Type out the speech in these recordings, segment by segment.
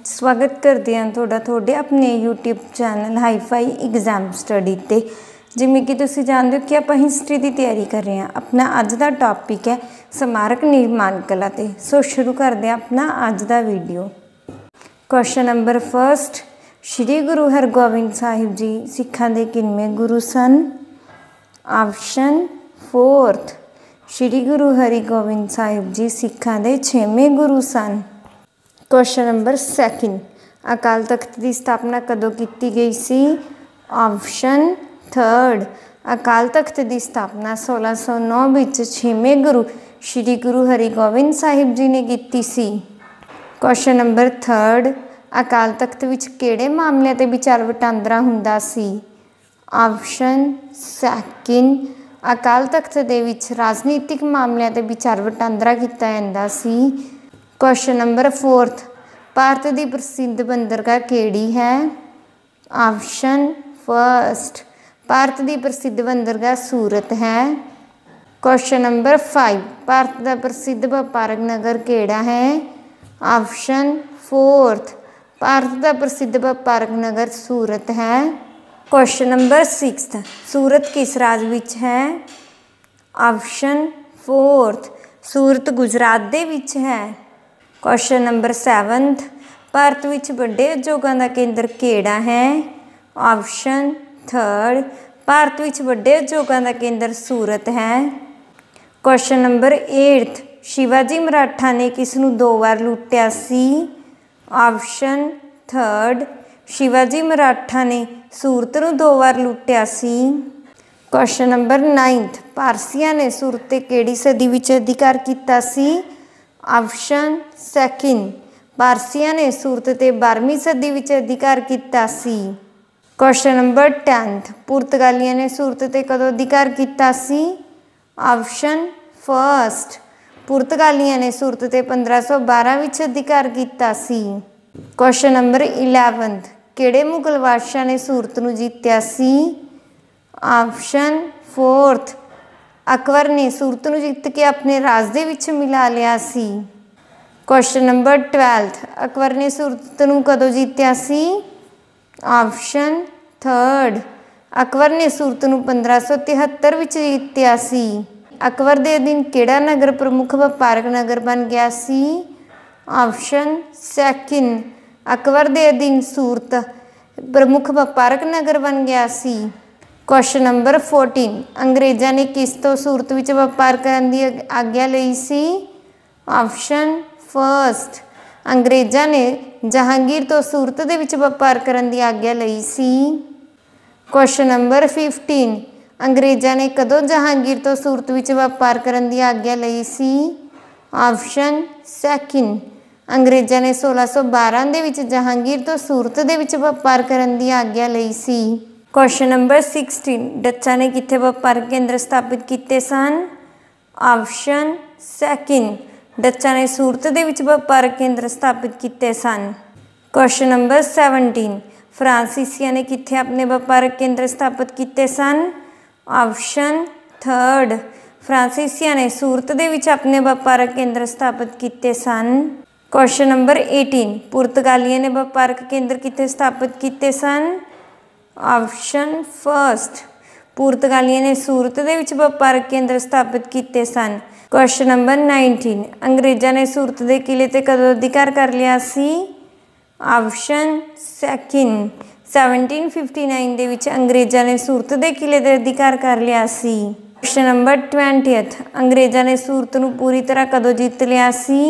स्वागत करते हैं थोड़े अपने YouTube channel hi fi exam study ते। जिमें कि तुसीं जानते हो कि आप हिस्टरी की तैयारी कर रहे हैं। अपना अज का टॉपिक है स्मारक निर्माण कला ते। सो शुरू करते हैं अपना अज का video. Question number first, Shri Guru Hargobind Sahib जी सिखां दे किनवें गुरु सन? ऑप्शन फोर्थ, श्री गुरु हरगोबिंद साहिब जी सिखां दे 6वें गुरु सन। Question number second, Akal Takht की स्थापना कदों की गई सी? ऑप्शन थर्ड, अकाल तख्त की स्थापना 1609 विच 6वें गुरु श्री गुरु हरगोबिंद साहिब जी ने की सी। Question number third, Akal Takht विच किहड़े मामलों ते विचार वटांदरा हुंदा सी? ऑप्शन सैकेंड, अकाल तख्त दे विच राजनीतिक मामलों ते विचार वटांदरा किया जांदा सी। क्वेश्चन नंबर फोर्थ, भारत की प्रसिद्ध बंदरगाह केड़ी है? ऑप्शन फर्स्ट, भारत की प्रसिद्ध बंदरगाह सूरत है। क्वेश्चन नंबर 5, भारत का प्रसिद्ध व्यापारक नगर केड़ा है? ऑप्शन फोर्थ, भारत का प्रसिद्ध व्यापारक नगर सूरत है। क्वेश्चन नंबर 6, सूरत किस राज्य विच है? ऑप्शन फोर्थ, सूरत गुजरात दे विच है। क्वेश्चन नंबर 7, भारत विच वड्डे उद्योगों का केंद्र केड़ा है? ऑप्शन थर्ड, भारत विच वड्डे उद्योगों का केंद्र सूरत है। क्वेश्चन नंबर 8, शिवाजी मराठा ने किसनूं 2 बार लुटिया सी? ऑप्शन थर्ड, शिवाजी मराठा ने सूरत नूं 2 बार लुटिया सी। क्वेश्चन नंबर 9, पारसियां ने सूरत ते केड़ी सदी विच अधिकार कीता सी? ऑप्शन सैकेंड, पारसियां ने सूरत ते 12वीं सदी विच अधिकार कीता सी। क्वेश्चन नंबर 10, पुर्तगालियां ने सूरत ते कदों अधिकार कीता सी? ऑप्शन फर्स्ट, पुर्तगालियां ने सूरत ते 1512 विच अधिकार कीता सी। क्वेश्चन नंबर 11, किहड़े मुगल बादशाह ने सूरत नूं जीत्या सी? ऑप्शन फोर्थ, अकबर ने सूरत नूं जीत के अपने राज दे विच मिला लिया सी। क्वेश्चन नंबर 12, अकबर ने सूरत नूं कदों जीत्या सी? ऑप्शन थर्ड, अकबर ने सूरत नूं 1573 विच जीत्या सी। अकबर दे अधीन किहड़ा नगर प्रमुख व्यापारक नगर बन गया सी? ऑप्शन सैकेंड, अकबर दे अधीन सूरत प्रमुख व्यापारक नगर बन गया सी। क्वेश्चन नंबर 14, अंग्रेज़ों ने किस तो सूरत विच व्यापार करने की आग्या लई सी? ऑप्शन फर्स्ट, अंग्रेज़ों ने जहांगीर तो सूरत दे विच व्यापार करने की आग्या लई सी। क्वेश्चन नंबर 15, अंग्रेज़ों ने कदों जहांगीर तो सूरत विच व्यापार करने की आग्या लई सी? ऑप्शन सैकेंड, अंग्रेज़ों ने 1612 दे विच जहांगीर तो सूरत दे विच व्यापार करने की आग्या लई सी। क्वेश्चन नंबर 16, डच्चां ने कित्थे व्यापारक केंद्र स्थापित किए सन? ऑप्शन सैकेंड, डच्चां ने सूरत दे विच व्यापारक केंद्र स्थापित किए सन। क्वेश्चन नंबर 17, फ्रांसीसियां ने कित्थे अपने व्यापारक केंद्र स्थापित किए सन? ऑप्शन थर्ड, फ्रांसीसियां ने सूरत दे विच अपने व्यापारक केंद्र स्थापित किए सन। क्वेश्चन नंबर 18, पुर्तगालियां ने व्यापारक केंद्र कित्थे स्थापित किए सन? ऑप्शन फर्स्ट, पुर्तगालियां ने सूरत दे विच व्यापारक केंद्र स्थापित किए सन। क्वेश्चन नंबर 19, अंग्रेज़ों ने सूरत दे किले ते कदों अधिकार कर लिया सी? ऑप्शन सैकेंड, 1759 दे विच अंग्रेज़ों ने सूरत दे किले ते अधिकार कर लिया सी। क्वेश्चन नंबर 20, अंग्रेज़ों ने सूरत नूं पूरी तरह कदों जीत लिया सी?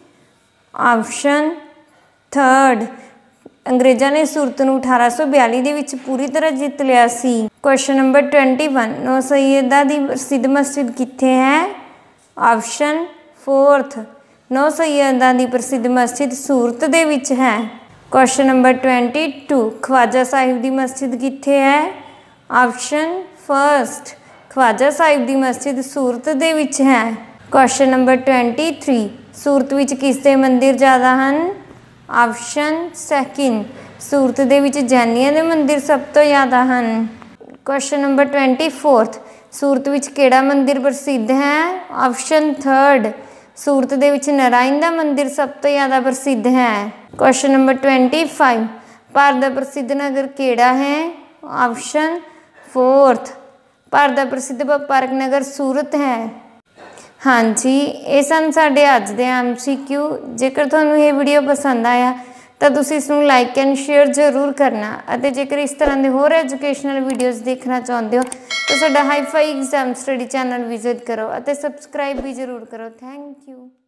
ऑप्शन थर्ड, अंग्रेज़ों ने सूरत नूं 1842 दे विच पूरी तरह जीत लिया सी। क्वेश्चन नंबर 21, नौ सैयदा दी प्रसिद्ध मस्जिद कित्थे है? ऑप्शन फोर्थ, नौ सैयदा दी प्रसिद्ध मस्जिद सूरत दे विच है। क्वेश्चन नंबर 22, ख्वाजा साहिब दी मस्जिद कित्थे है? ऑप्शन फर्स्ट, ख्वाजा साहिब दी मस्जिद सूरत दे विच है। क्वेश्चन नंबर 23, सूरत विच किस दे मंदिर ज़्यादा हैं? ऑप्शन सैकेंड, सूरत दे विच जैनियां दे मंदिर सब तो ज़्यादा हैं। क्वेश्चन नंबर 24, सूरत विच किहड़ा मंदिर प्रसिद्ध है? ऑप्शन थर्ड, सूरत दे विच नारायण दा मंदिर सब तो ज़्यादा प्रसिद्ध है। क्वेश्चन नंबर 25, भारत दा प्रसिद्ध नगर केड़ा है? ऑप्शन 4, भारत दा प्रसिद्ध व्यापारक नगर सूरत है। हाँ जी, ये सन साडे अज दे MCQ। जेकर तुहानूं ये वीडियो पसंद आया तो तुसीं इसनूं लाइक एंड शेयर जरूर करना, और जेकर इस तरह के होर एजुकेशनल वीडियोज़ देखना चाहते हो तो साडा hi fi exam study channel visit करो और सब्सक्राइब भी जरूर करो। Thank you.